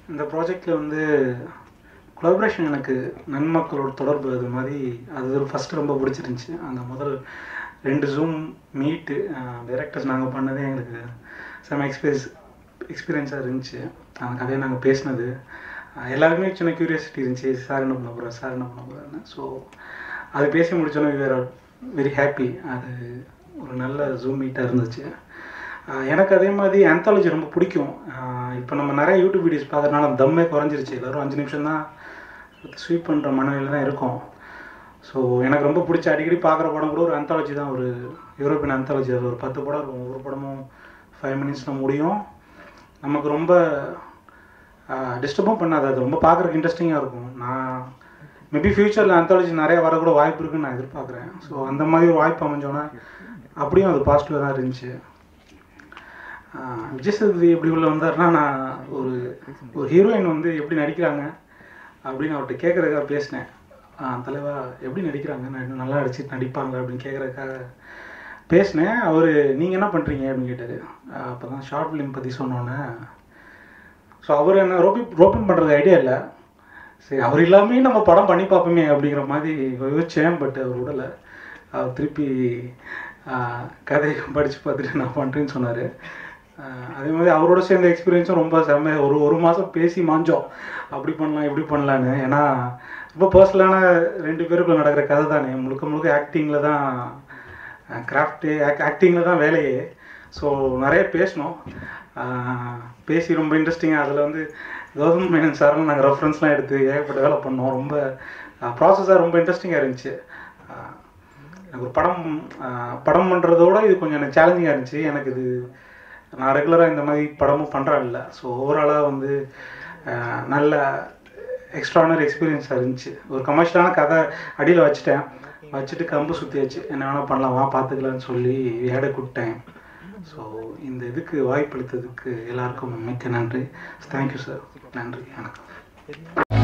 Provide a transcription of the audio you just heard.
இந்த ப்ராஜெக்டில் வந்து கொலாபரேஷன் எனக்கு நன்மக்களோட தொடர்பு அது மாதிரி அது ஃபஸ்ட்டு ரொம்ப பிடிச்சிருந்துச்சி. அந்த முதல் 2 ஜூம் மீட்டு டைரக்டர்ஸ் நாங்கள் பண்ணதே எங்களுக்கு செம எக்ஸ்பீரியன்ஸாக இருந்துச்சு. அந்த கதையை நாங்கள் பேசினது எல்லாருமே சின்ன க்யூரியாசிட்டி இருந்துச்சு, சார் என்ன பண்ண போகிறாருன்னு. ஸோ அது பேசி முடிச்சோன்னே வி ஆர் வெரி ஹாப்பி. அது ஒரு நல்ல ஜூம் மீட்டாக இருந்துச்சு. எனக்கு அதே மாதிரி ஆந்தாலஜி ரொம்ப பிடிக்கும். இப்போ நம்ம நிறைய யூடியூப் வீடியோஸ் பார்க்கறதுனால தம்மே குறைஞ்சிருச்சு. எல்லோரும் 5 நிமிஷம் தான் ஸ்வீப் பண்ணுற மனநிலையில் தான் இருக்கும். ஸோ எனக்கு ரொம்ப பிடிச்ச அடிக்கடி பார்க்குற படம் கூட ஒரு ஆந்தாலஜி தான், ஒரு யூரோப்பியன் ஆந்தாலஜி. அது ஒரு 10 படம் இருக்கும். ஒரு படமும் 5 மினிட்ஸில் முடியும். நமக்கு ரொம்ப டிஸ்டர்பும் பண்ணாது. அது ரொம்ப பார்க்குறதுக்கு இன்ட்ரெஸ்டிங்காக இருக்கும். நான் மேபி ஃப்யூச்சரில் ஆந்தாலஜி நிறைய வரக்கூட வாய்ப்பு இருக்குதுன்னு நான் எதிர்பார்க்குறேன். ஸோ அந்த மாதிரி ஒரு வாய்ப்பு அமைஞ்சோன்னா அப்படியும் அது பாசிட்டிவாக தான் இருந்துச்சு. விஜய் சேதுபதி எப்படி உள்ள வந்தார்னா, நான் ஒரு ஹீரோயின் வந்து எப்படி நடிக்கிறாங்க அப்படின்னு அவர்கிட்ட கேட்குறதுக்காக பேசினேன். தலைவா எப்படி நடிக்கிறாங்க, நான் இன்னும் நல்லா நடிப்பாங்க அப்படின்னு கேட்குறதுக்காக பேசினேன். அவர் நீங்கள் என்ன பண்ணுறீங்க அப்படின்னு கேட்டார். அப்போ தான் ஷார்ட் ஃபிலிம் பற்றி சொன்னோன்னே, ஸோ அவர் என்ன ரோப்பின் பண்ணுறது ஐடியா இல்லை. சரி, அவர் இல்லாமே நம்ம படம் பண்ணி பார்ப்போமே அப்படிங்கிற மாதிரி யோசித்தேன். பட் அவர் விடலை. அவர் திருப்பி கதையை படித்து பார்த்துட்டு நான் பண்ணுறேன்னு சொன்னார். அதே மாதிரி அவரோட சேர்ந்த எக்ஸ்பீரியன்ஸும் ரொம்ப செம்ம. ஒரு மாதம் பேசி மாஞ்சோம், அப்படி பண்ணலாம் இப்படி பண்ணலான்னு. ஏன்னா ரொம்ப பர்சனலான 2 பேருக்குள்ள நடக்கிற கதை தானே. முழுக்க ஆக்டிங்கில் தான் கிராஃப்ட்டு, ஆக்டிங்கில் தான் வேலையே. ஸோ நிறைய பேசினோம். பேசி ரொம்ப இன்ட்ரெஸ்டிங்காக அதில் வந்து கௌதம் மேனன் சார்னு நாங்கள் ரெஃபரன்ஸ்லாம் எடுத்து ஏகப்பட்ட வேலை பண்ணோம். ரொம்ப ப்ராசஸாக ரொம்ப இன்ட்ரெஸ்டிங்காக இருந்துச்சு. எனக்கு ஒரு படம் பண்ணுறதோட இது கொஞ்சம் எனக்கு சேலஞ்சிங்காக இருந்துச்சு. எனக்கு இது நான் ரெகுலராக இந்த மாதிரி படமும் பண்ணுறேன் இல்லை. ஸோ ஓவராலாக வந்து நல்ல எக்ஸ்ட்ரானரி எக்ஸ்பீரியன்ஸாக இருந்துச்சு. ஒரு கமர்ஷியலான கதை அடியில் வச்சுட்டு கம்பு சுற்றியாச்சு, என்ன வேணால் பண்ணலாம் பார்த்துக்கலான்னு சொல்லி ஏட கூப்பிட்டேன். ஸோ இந்த இதுக்கு வாய்ப்பளித்ததுக்கு எல்லாருக்கும் மிக்க நன்றி. Thank you sir. நன்றி, வணக்கம்.